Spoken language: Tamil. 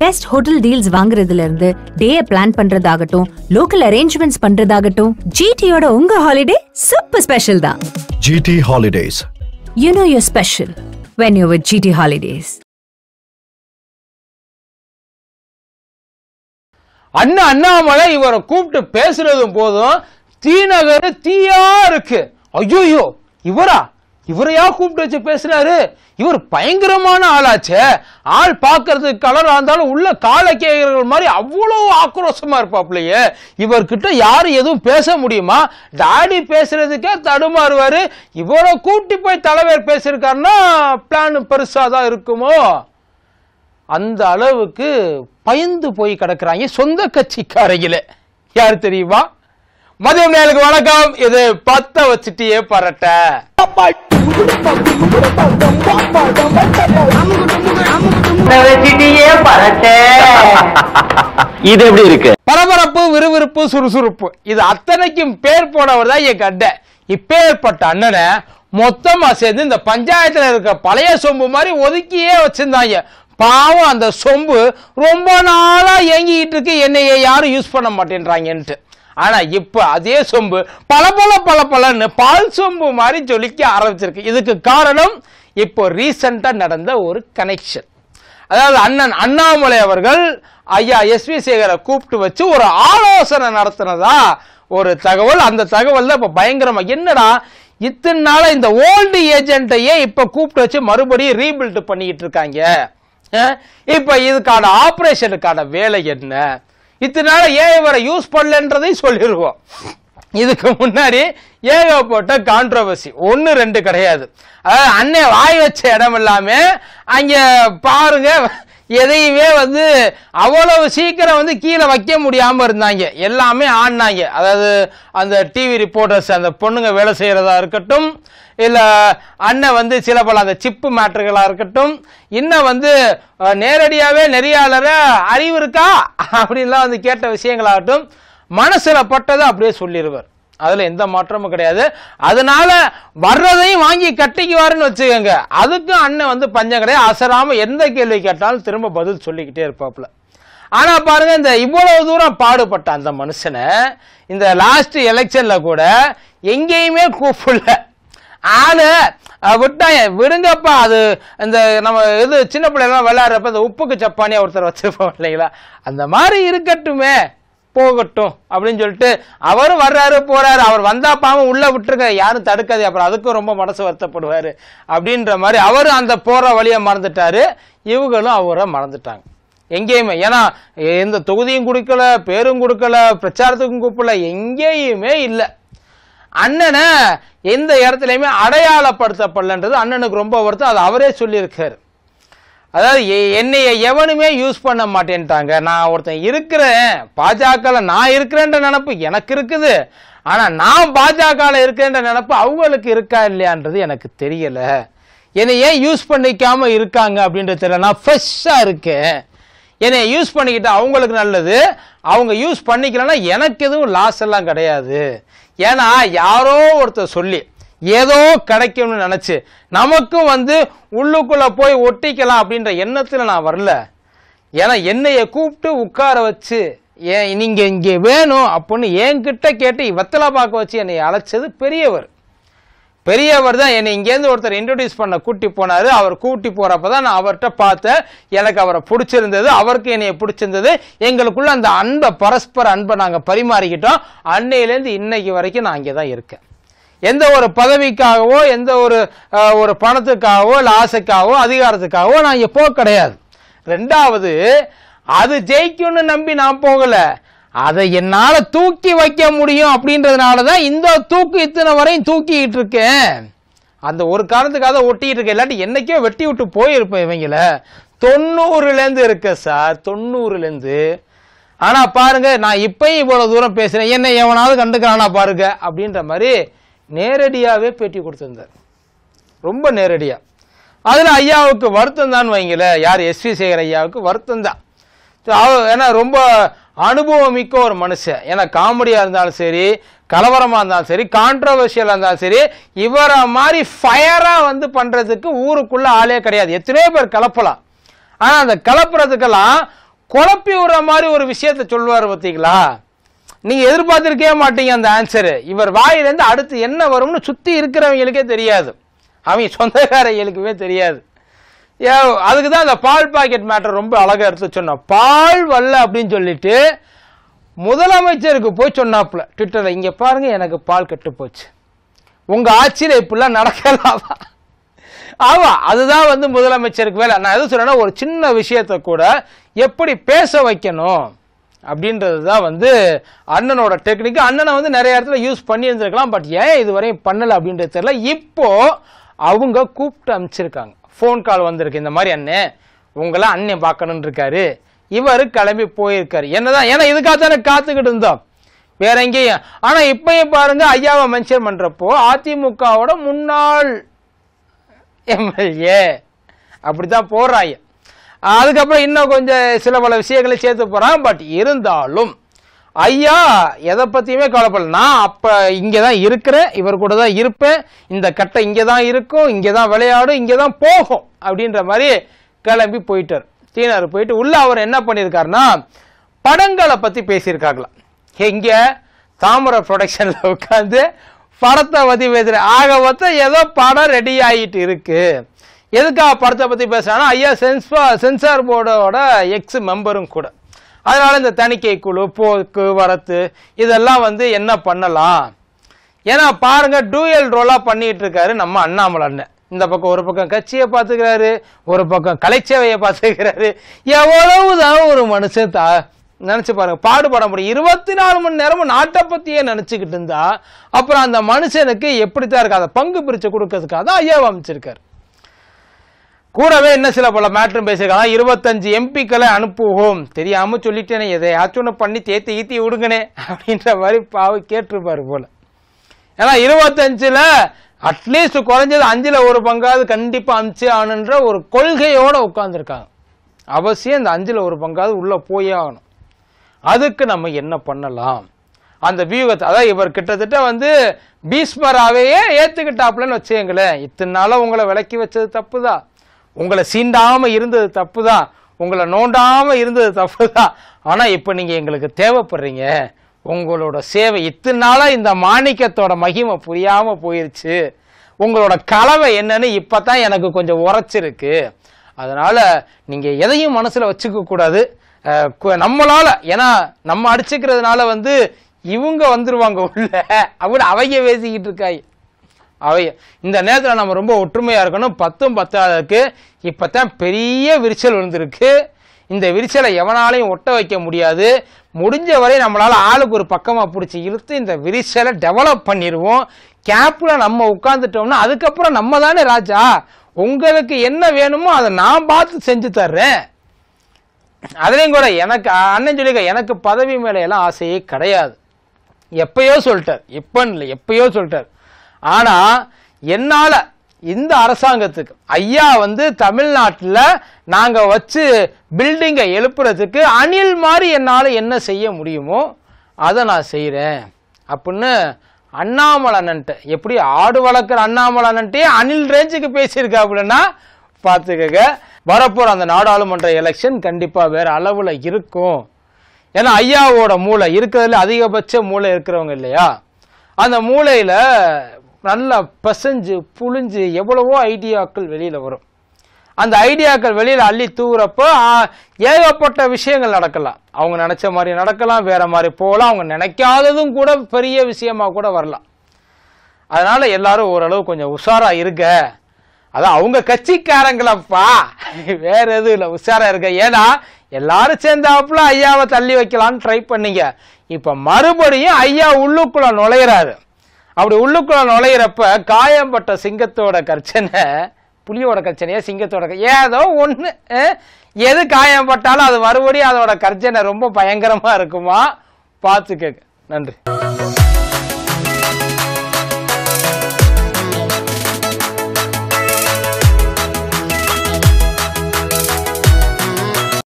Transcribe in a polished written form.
பெஸ்ட் ஹோட்டல் டீல்ஸ் வாங்குறதுல இருந்து டே பிளான் பண்றதாகட்டும், லோக்கல் அரேஞ்ச்மெண்ட்ஸ் பண்றதாகட்டும், GTயோட உங்க ஹாலிடே சூப்பர் ஸ்பெஷல் தான். GT Holidays. You know you're special when you're with GT Holidays. Annamalai இவரை கூப்பிட்டு பேசுறதும் போதும் தீநகர் தீயா இருக்கு. ஐயோ இவரையா கூப்பிட்டு வச்சு பேசுறாரு? இவர் பயங்கரமான ஆளாச்சே. ஆள் பார்க்கறதுக்கு கலரா இருந்தாலும் உள்ள காலக்கேயர்கள் மாதிரி அவ்வளவு ஆக்ரோஷமா இருப்பாப்லையே. இவர்கிட்ட யாரு எதுவும் பேச முடியுமா? டாடி பேசுறதுக்கே தடுமாறுவாரு. இவரை கூட்டி போய் தலைவர் பேசிருக்காருன்னா பிளான் பெருசாதான் இருக்குமோ? அந்த அளவுக்கு பயந்து போய் கிடக்குறாங்க சொந்த கட்சிக்காரங்களே. யாரு தெரியுமா? மதியம் நேருக்கு வணக்கம். இது பத்த வச்சுட்டியே பரட்ட. இது எப்படி இருக்கு? பரபரப்பு, விறுவிறுப்பு, சுறுசுறுப்பு, இது அத்தனைக்கும் பேர் போனவர் தான் என் கண்ட. இப்பேற்பட்ட அண்ணனை மொத்தமா சேர்ந்து இந்த பஞ்சாயத்துல இருக்க பழைய சொம்பு மாதிரி ஒதுக்கியே வச்சிருந்தாங்க. பாவம், அந்த சொம்பு ரொம்ப நாளா இயங்கிட்டு இருக்கு, என்னைய யாரும் யூஸ் பண்ண மாட்டேன்றாங்கன்ட்டு. ஆனா இப்ப அதே சொம்பு பல பால் சொம்பு மாதிரி ஜொலிக்க ஆரம்பிச்சிருக்கு. இதுக்கு காரணம் இப்போ ரீசெண்டா நடந்த ஒரு கனெக்ஷன். அதாவது அண்ணாமலை அவர்கள் ஐயா S.ve சேகரை கூப்பிட்டு வச்சு ஒரு ஆலோசனை நடத்தினதா ஒரு தகவல். அந்த தகவல் தான் இப்ப பயங்கரமா, என்னடா இத்தனை நாள இந்த ஓல்டு ஏஜென்ட்டையே இப்ப கூப்பிட்டு வச்சு மறுபடியும் ரீபில்ட் பண்ணிக்கிட்டு இருக்காங்க. இப்ப இதுக்கான ஆபரேஷனுக்கான வேலை என்ன? இத்தனால ஏன் இவரை யூஸ் பண்ணலன்றதை சொல்லிருவோம். இதுக்கு முன்னாடி ஏகப்பட்ட கான்ட்ரோவர்சி, 1 2 கிடையாது. அதாவது அண்ணே வாய் வச்ச இடம் இல்லாம அங்க பாருங்க, எதையுமே அவ்வளவு சீக்கிரம் கீழே வைக்க முடியாம இருந்தாங்க. எல்லாமே ஆடினாங்க. அதாவது அந்த டிவி ரிப்போர்ட்டர்ஸ், அந்த பொண்ணுங்க வேலை செய்யறதா இருக்கட்டும், இல்ல அண்ணன் சில பல அந்த சிப்பு மேட்டர்களா இருக்கட்டும், இன்னும் நேரடியாவே நெறியாளர அறிவு இருக்கா அப்படின்லாம் கேட்ட விஷயங்களாகட்டும், மனசுல பட்டதை அப்படியே சொல்லிடுவார். அதுல எந்த மாற்றமும் கிடையாது. அதனால வர்றதையும் வாங்கி கட்டிக்குவாருன்னு வச்சுக்கோங்க. அதுக்கும் அண்ணன் பஞ்சம் கிடையாது. அசராம எந்த கேள்வி கேட்டாலும் திரும்ப பதில் சொல்லிக்கிட்டே இருப்பாப்புல. ஆனா பாருங்க, இந்த இவ்வளவு தூரம் பாடுபட்ட அந்த மனுஷனை இந்த லாஸ்ட் எலெக்ஷன்ல கூட எங்கேயுமே கூப்பிடல. ஆளு விட்டாங்க, விடுங்கப்பா. அது இந்த நம்ம சின்ன பிள்ளைலாம் விளையாடுறப்ப இந்த உப்புக்கு சப்பானியா ஒருத்தர் வச்சிருப்போம் இல்லைங்களா, அந்த மாதிரி இருக்கட்டுமே, போகட்டும் அப்படின்னு சொல்லிட்டு அவரும் வர்றாரு போறாரு. அவர் வந்தா பாவம் உள்ள விட்டுருக்க, யாரும் தடுக்காது, அப்புறம் அதுக்கும் ரொம்ப மனசு வருத்தப்படுவாரு அப்படின்ற மாதிரி அவரு அந்த போற வழியை மறந்துட்டாரு. இவங்களும் அவரை மறந்துட்டாங்க எங்கேயுமே. ஏன்னா எந்த தொகுதியும் கொடுக்கல, பேரும் கொடுக்கல, பிரச்சாரத்துக்கும் கூப்பிடல, எங்கேயுமே இல்லை. அண்ணனை எந்த இடத்துலையுமே அடையாளப்படுத்தப்படலன்றது அண்ணனுக்கு ரொம்ப வருத்தம். அது அவரே சொல்லியிருக்காரு. அதாவது என்னைய எவனுமே யூஸ் பண்ண மாட்டேன்ட்டாங்க, நான் ஒருத்தன் இருக்கிறேன், பாஜக நான் இருக்கிறேன்ற நினப்பு எனக்கு இருக்குது, ஆனா நான் பாஜக இருக்கிறேன்ற நினப்பு அவங்களுக்கு இருக்கா இல்லையான்றது எனக்கு தெரியல. என்னை ஏன் யூஸ் பண்ணிக்காம இருக்காங்க அப்படின்றது தெரியல. நான் ஃப்ரெஷ்ஷா இருக்கேன், என்னை யூஸ் பண்ணிக்கிட்டா அவங்களுக்கு நல்லது, அவங்க யூஸ் பண்ணிக்கலன்னா எனக்கு எதுவும் லாஸ் எல்லாம் கிடையாது. ஏன்னா யாரோ ஒருத்தர் சொல்லி ஏதோ கிடைக்கும்னு நினைச்சு நமக்கும் உள்ளுக்குள்ள போய் ஒட்டிக்கலாம் அப்படின்ற எண்ணத்துல நான் வரல. ஏன்னா என்னைய கூப்பிட்டு உட்கார வச்சு நீங்க இங்க வேணும் அப்படின்னு என்கிட்ட கேட்டு வெத்தலை பார்க்க வச்சு என்னை அழைச்சது பெரியவர் தான். என்னை இங்கேருந்து ஒருத்தர் இன்ட்ரோடியூஸ் பண்ண கூட்டி போனாரு. அவர் கூட்டி போறப்பதான் நான் அவர்கிட்ட பார்த்தேன், எனக்கு அவரை பிடிச்சிருந்தது, அவருக்கு என்னைய பிடிச்சிருந்தது. எங்களுக்குள்ள அந்த அன்பை, பரஸ்பர அன்பை நாங்க பரிமாறிக்கிட்டோம். அன்னையிலேருந்து இன்னைக்கு வரைக்கும் நான் இங்கே தான் இருக்கேன். எந்த ஒரு பதவிக்காகவோ, எந்த ஒரு பணத்துக்காகவோ, இல்லை ஆசைக்காகவோ, அதிகாரத்துக்காகவோ நான் இங்கே போக கிடையாது. 2வது, அது ஜெயிக்கும்னு நம்பி நான் போகல, அதை என்னால தூக்கி வைக்க முடியும் அப்படின்றதுனாலதான் இந்த தூக்கு இத்தனை வரையும் தூக்கிட்டு இருக்கேன். அந்த ஒரு காரணத்துக்காக ஒட்டிட்டு இருக்கேன், இல்லாட்டி என்னைக்கோ வெட்டி விட்டு போயிருப்பேன் இவங்கள. 90லேருந்து இருக்க சார், 90லேருந்து. ஆனா பாருங்க, நான் இப்பயும் இவ்வளவு தூரம் பேசுறேன், என்ன எவனாவது கண்டுக்கிறானா பாருங்க அப்படின்ற மாதிரி நேரடியாவே பேட்டி கொடுத்திருந்தார், ரொம்ப நேரடியா. அதுல ஐயாவுக்கு வருத்தம் தான் வைங்கள, யார் S.ve சேகர் ஐயாவுக்கு வருத்தம் தான். ஏன்னா ரொம்ப அனுபவம் மிக்க ஒரு மனுஷன். ஏன்னா காமெடியா இருந்தாலும் சரி, கலவரமா இருந்தாலும் சரி, கான்ட்ரோவர்ஷியலா இருந்தாலும் சரி, இவரை மாதிரி ஃபயரா பண்றதுக்கு ஊருக்குள்ள ஆளே கிடையாது. எத்தனையோ பேர் கலப்பலாம், ஆனா அந்த கலப்புறதுக்கெல்லாம் குழப்பி விடுற மாதிரி ஒரு விஷயத்த சொல்லுவார் பார்த்தீங்களா, நீங்க எதிர்பார்த்திருக்கவே மாட்டீங்க அந்த ஆன்சரு. இவர் வாயிலேருந்து அடுத்து என்ன வரும்னு சுத்தி இருக்கிறவங்களுக்கே தெரியாது, அவங்க சொந்தக்காரங்களுக்குமே தெரியாது. அதுக்கு தான் அந்த பால் பாக்கெட் மேட்டர் ரொம்ப அழகா எடுத்து சொன்னோம். பால் வரல அப்படின்னு சொல்லிட்டு முதலமைச்சருக்கு போய் சொன்னாப்புல ட்விட்டர்ல, இங்க பாருங்க எனக்கு பால் கெட்டு போச்சு, உங்க ஆட்சியில இப்படிலாம் நடக்கலாமா? ஆமா, அதுதான் வந்து முதலமைச்சருக்கு வேலை. நான் எது சொல்றேன்னா, ஒரு சின்ன விஷயத்த கூட எப்படி பேச வைக்கணும் அப்படின்றது தான் வந்து அண்ணனோட டெக்னிக். அண்ணனை வந்து நிறைய இடத்துல யூஸ் பண்ணி இருந்திருக்கலாம், பட் ஏன் இதுவரையும் பண்ணல அப்படின்றது தெரியல. இப்போ அவங்க கூப்பிட்டு அனுப்பிச்சிருக்காங்க, ஃபோன் கால் வந்திருக்கு, இந்த மாதிரி அண்ணன் உங்களை அண்ணன் பார்க்கணும்னு இருக்காரு, இவர் கிளம்பி போயிருக்காரு. என்னதான், ஏன்னா இதுக்காகத்தானே காத்துக்கிட்டு இருந்தோம், வேற எங்கேயும். ஆனா இப்பயும் பாருங்க, ஐயாவை மென்ஷன் பண்றப்போ அதிமுகவோட முன்னாள் எம்எல்ஏ அப்படித்தான் போறாங்க. அதுக்கப்புறம் இன்னும் கொஞ்சம் சில பல விஷயங்களை சேர்த்து போறாங்க. பட் இருந்தாலும் ஐயா எதை பத்தியுமே கவலைப்படல. நான் அப்ப இங்கதான் இருக்கிறேன், இவர் கூட தான் இருப்பேன், இந்த கட்டை இங்கதான் இருக்கும், இங்கதான் விளையாடும், இங்கதான் போகும் அப்படின்ற மாதிரி கிளம்பி போயிட்டார். சீனார் போயிட்டு உள்ள அவர் என்ன பண்ணியிருக்காருன்னா, படங்களை பத்தி பேசியிருக்காங்களாம். எங்க தாமரை ப்ரொடக்ஷன்ல உட்காந்து படத்தை பத்தி பேசுற. ஆக மொத்தம் ஏதோ படம் ரெடி ஆகிட்டு இருக்கு. எதுக்காக படத்தை பத்தி பேசுறாங்கன்னா, ஐயா சென்சார் போர்டோட எக்ஸ் மெம்பரும் கூட. அதனால இந்த தணிக்கை குழு, போக்கு வரத்து, இதெல்லாம் வந்து என்ன பண்ணலாம். ஏன்னா பாருங்க, டூயல் ரோலா பண்ணிட்டு இருக்காரு நம்ம அண்ணாமலை அண்ணன். இந்த பக்கம் ஒரு பக்கம் கட்சியை பார்த்துக்கிறாரு, ஒரு பக்கம் கலைச்சேவையை பார்த்துக்கிறாரு. எவ்வளவுதான் ஒரு மனுஷன் நினைச்சு பாருங்க, பாடுபட முடியும். 24 மணி நேரமும் நாட்டை பத்தியே நினைச்சுக்கிட்டு இருந்தா அப்புறம் அந்த மனுஷனுக்கு எப்படித்தான் இருக்கு. அதை பங்கு பிரிச்சு கொடுக்கறதுக்காக தான் ஐயாவை அமைச்சிருக்காரு. கூடவே என்ன சில பல மேட்டரும் பேசியிருக்காங்க. 25 எம்பிக்களை அனுப்புவோம், தெரியாம சொல்லிட்டேனே, எதையாச்சும் ஒன்று பண்ணி தேத்தி ஈத்தி விடுங்கனே அப்படின்ற மாதிரி பாவை கேட்டிருப்பாரு போல. ஏன்னா 25ல அட்லீஸ்ட் குறைஞ்சது 5ல் ஒரு பங்காவது கண்டிப்பா அனுப்பிச்சு ஆகணுன்ற ஒரு கொள்கையோட உட்கார்ந்துருக்காங்க. அவசியம் இந்த 5ல் ஒரு பங்காவது உள்ள போயே ஆகணும். அதுக்கு நம்ம என்ன பண்ணலாம், அந்த வியூகத்தை, அதாவது இவர் கிட்டத்தட்ட வந்து பீஸ்மராவையே ஏத்துக்கிட்டாப்லன்னு வச்சுங்களேன். இத்தனை நாளா உங்களை விலக்கி வச்சது தப்புதான், உங்களை சீண்டாம இருந்தது தப்புதான், உங்களை நோண்டாம இருந்தது தப்புதான். ஆனா இப்ப நீங்க எங்களுக்கு தேவைப்படுறீங்க, உங்களோட சேவை இத்தனை நாளா இந்த மாணிக்கத்தோட மகிமை புரியாம போயிருச்சு, உங்களோட கலவை என்னன்னு இப்பதான் எனக்கு கொஞ்சம் உரைச்சிருக்கு. அதனால நீங்க எதையும் மனசுல வச்சுக்க கூடாது. நம்மளால, ஏன்னா நம்ம அடிச்சுக்கிறதுனால வந்து இவங்க வந்துருவாங்க உள்ள அப்படின்னு அவங்க பேசிக்கிட்டு இருக்காங்க. அவைய இந்த நேரத்தில் நம்ம ரொம்ப ஒற்றுமையா இருக்கணும். 10ம் 10ஆவதுக்கு இப்பதான் பெரிய விரிசல் விழுந்திருக்கு. இந்த விரிசலை எவனாலையும் ஒட்ட வைக்க முடியாது. முடிஞ்ச வரை நம்மளால ஆளுக்கு ஒரு பக்கமா பிடிச்சி இழுத்து இந்த விரிசலை டெவலப் பண்ணிடுவோம். கேப்ல நம்ம உட்கார்ந்துட்டோம்னா அதுக்கப்புறம் நம்ம தானே ராஜா, உங்களுக்கு என்ன வேணுமோ அதை நான் பார்த்து செஞ்சு தர்றேன். அதுலயும் கூட எனக்கு அண்ணன் சொல்லிக்க, எனக்கு பதவி மேல எல்லாம் ஆசையே கிடையாது. எப்பயோ சொல்லிட்டார், இப்ப இல்லை எப்பயோ சொல்லிட்டார். ஆனா என்னால இந்த அரசாங்கத்துக்கு ஐயா வந்து தமிழ்நாட்டில் நாங்க வச்சு பில்டிங்கை எழுப்புறதுக்கு அணில் மாதிரி என்னால என்ன செய்ய முடியுமோ அதை நான் செய்யறேன் அப்படின்னு அண்ணாமலை அண்ணன்ட்ட, எப்படி ஆடு வளர்க்குற அண்ணாமலை அண்ணன்ட்டே அணில் ரேஞ்சுக்கு பேசியிருக்கா அப்படின்னா பார்த்துக்கங்க. வரப்போற அந்த நாடாளுமன்ற எலெக்ஷன் கண்டிப்பா வேற அளவுல இருக்கும். ஏன்னா ஐயாவோட மூளை இருக்கிறதுல அதிகபட்ச மூளை இருக்கிறவங்க இல்லையா, அந்த மூளையில நல்லா பசைஞ்சு புழிஞ்சு எவ்வளவோ ஐடியாக்கள் வெளியில வரும். அந்த ஐடியாக்கள் வெளியில அள்ளி தூவுறப்ப ஏகப்பட்ட விஷயங்கள் நடக்கலாம். அவங்க நினைச்ச மாதிரி நடக்கலாம், வேற மாதிரி போகலாம், அவங்க நினைக்காததும் கூட பெரிய விஷயமா கூட வரலாம். அதனால எல்லாரும் ஓரளவு கொஞ்சம் உஷாரா இருக்க. அதான் அவங்க கட்சிக்காரங்களப்பா, வேற எதுவும் இல்லை, உஷாரா இருக்க. ஏன்னா எல்லாரும் சேர்ந்தாப்புல ஐயாவை தள்ளி வைக்கலான்னு ட்ரை பண்ணீங்க. இப்ப மறுபடியும் ஐயா உள்ளுக்குள்ள நுழையிறாரு. அப்படி உள்ளுக்குள்ள நுழையிறப்ப காயம்பட்ட சிங்கத்தோட கர்ச்சனை புலியோட கர்ச்சனையா சிங்கத்தோட ஏதோ ஒண்ணு, எது காயம்பட்டாலும் அது மறுபடியும் அதோட கர்ச்சனை ரொம்ப பயங்கரமா இருக்குமா, பார்த்துக்க. நன்றி.